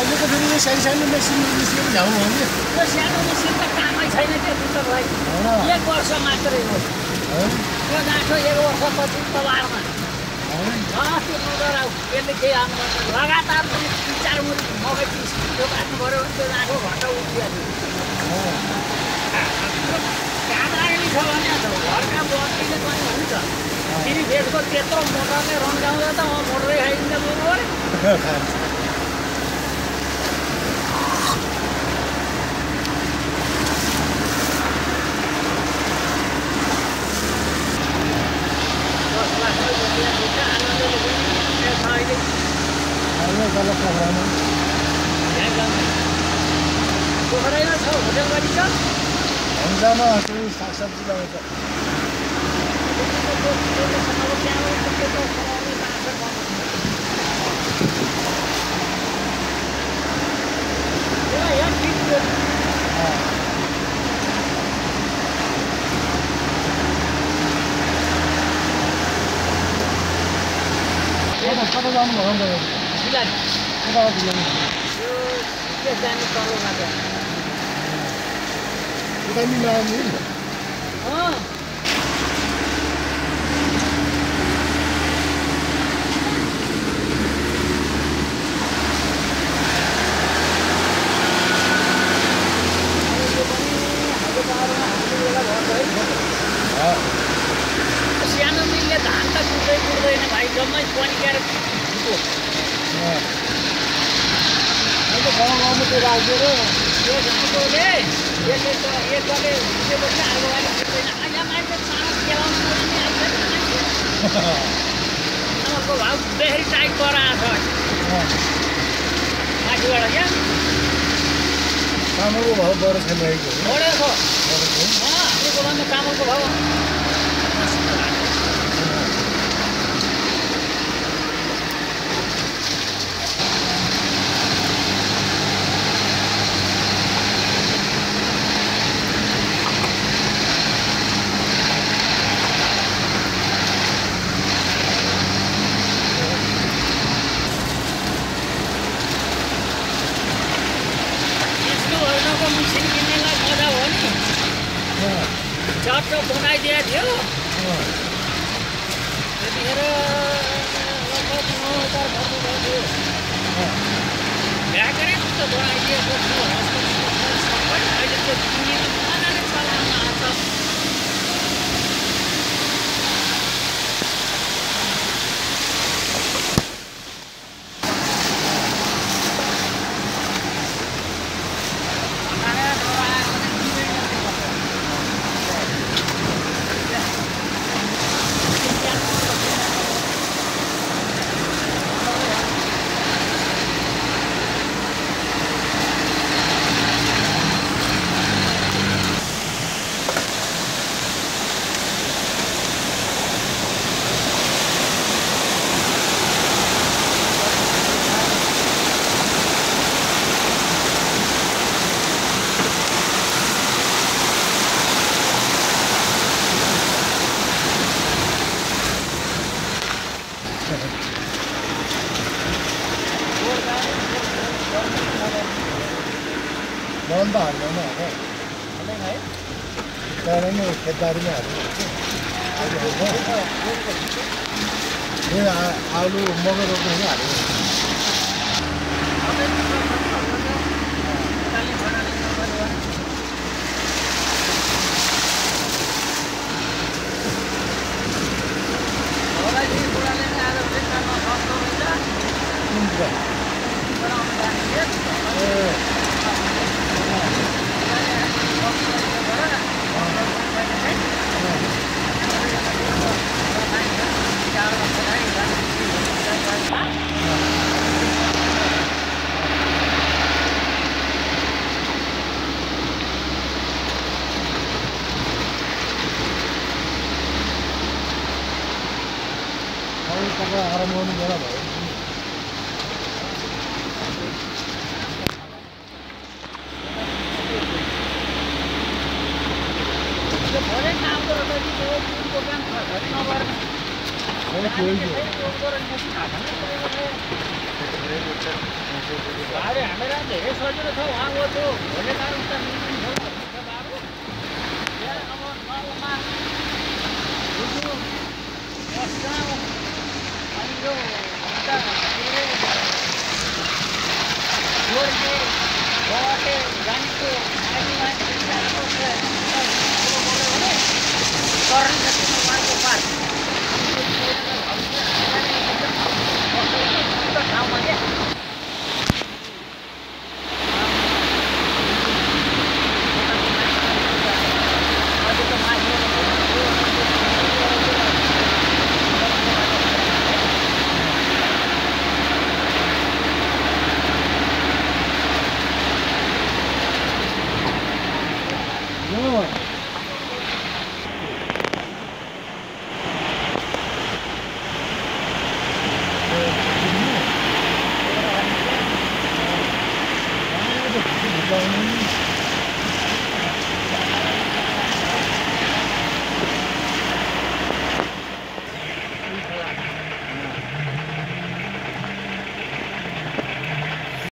अहिलेको फेरि यो सानो सानो मेसिन निस्केको झ्याउ हो नि यो सानो मेसिन त कामै छैन क्या पुत्र भाइ 1 वर्ष मात्रै हो यो गाँठो 1 वर्षपछि तबारमा त्यो नडराउ यसले केही आउनु पर्छ लगातार 3-4 मुरी मकै त्यो काट्नु पऱ्यो भने त्यो गाँठो घट्टा उठिहाल्यो काम लाग्ने छ भने घरका बत्तीले पनि हुन्छ फेरि भेटको त्यत्रो मोटरले रन्काउँदा त मोटरै खाइदिन्छ बरु अरे पोखरामा छ होटल गाडी छ हन्जामा त्यो सागसब्जी लगाउँछ कता जानु भयो जाने तलमा त उता नि लानु सानो मिलले धान त कुट्दैन भाइ जम्मै पनिकेर गाउँमा त्यो राख्यो र यो झुटोले यसले भिजेपछि आगोवाली फुट्दैन अहिले मान्छे सानो केलाउनु पर्ने आइसक्यो चामलको भाउ बेसी टाइट गराएको छ माथिबाट क्या चामलको भाउ बढेको छैन बढेको हाम्रो बेलामा चामलको भाउ मसिन किन्नेलाई मजा हो नि चट्ट बनाइदिएको थियो त्यतिखेर लगभग 9,000 खर्च भयो भ्याकेरै त बनाइदिएको थियो सबै अहिले त्यो किनेर बनाएर चलाउन आउँछ बन त हाल्दैन है तर नि खेतबारीमा हाल्नु आलु मकै रोप्नु हाल्यो आराम गर्नु बेला भयो गाडी हालेर धेरै सजिलो छ उहाँ वो त्यो भोले गाडी उता मिल्ने छ बाबु यहाँ अब नलमा बुझ्नु बस्छौँ अनि यो उता के अरे गोर्खे बटे जानेको आइडी मान्छे करेन्ट जतिमा उहाँको पार ठाउँमा क्या Thank you.